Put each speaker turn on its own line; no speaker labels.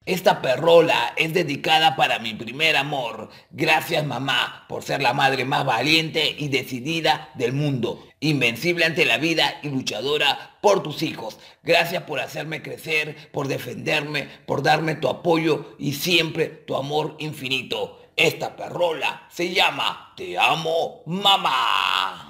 Esta perrola es dedicada para mi primer amor. Gracias, mamá, por ser la madre más valiente y decidida del mundo, invencible ante la vida y luchadora por tus hijos. Gracias por hacerme crecer, por defenderme, por darme tu apoyo y siempre tu amor infinito. Esta perrola se llama Te amo, mamá.